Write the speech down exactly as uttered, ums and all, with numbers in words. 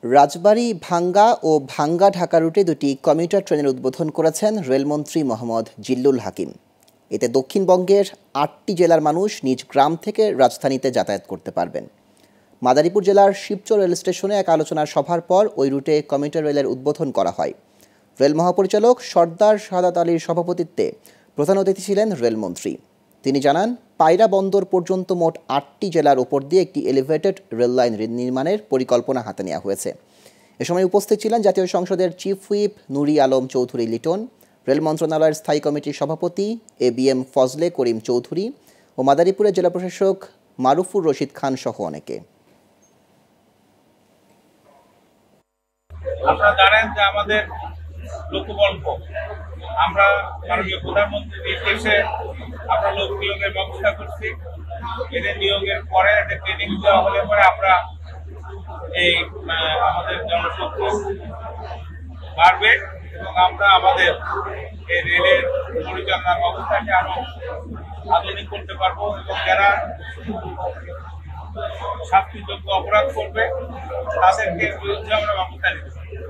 রাজবাড়ী ভাঙ্গা ও ভাঙ্গা ঢাকা রুটে দুটি কমিউটার ট্রেনের উদ্বোধন করেছেন রেলমন্ত্রী মোহাম্মদ জিল্লুল হাকিম। এতে দক্ষিণবঙ্গের আটটি জেলার মানুষ নিজ গ্রাম থেকে রাজধানীতে যাতায়াত করতে পারবেন। মাদারীপুর জেলার শিবচর রেল স্টেশনে এক আলোচনা সভার পর ওই রুটে কমিউটার রেলের উদ্বোধন করা হয়। রেল মহাপরিচালক সর্দার শাহাদাত আলীর সভাপতিত্বে প্রধান অতিথি ছিলেন রেলমন্ত্রী। তিনি জানান, পায়রা বন্দর পর্যন্ত মোট আটটি জেলার উপর দিয়ে একটি এলিভেটেড রেল লাইন নির্মাণের পরিকল্পনা হাতে নেওয়া হয়েছে। এ সময় উপস্থিত ছিলেন জাতীয় সংসদের চিফ হুইপ নুরি আলম চৌধুরী লিটন, রেল মন্ত্রণালয়ের স্থায়ী কমিটির সভাপতি A B M Fazle Karim Chowdhury ও মাদারীপুরের জেলা প্রশাসক মারুফুর রশিদ খান সহ অনেকে। আপনারা জানেন যে আমাদের লোকবল্প আমরা মাননীয় প্রধানমন্ত্রীর নির্দেশে আমরা লোক নিয়োগের ব্যবস্থা করছি। এদের নিয়োগের পরে এদের ট্রেনিং দেওয়া হলে পরে আমরা এই আমাদের জনশক্তি বাড়বে এবং আমরা আমাদের এই রেলের পরিচালনা ব্যবস্থাকে আরো আধুনিক করতে পারবো এবং যারা শাস্তিযোগ্য অপরাধ করবে তাদেরকে বিরুদ্ধে আমরা ব্যবস্থা নিতে পারবো।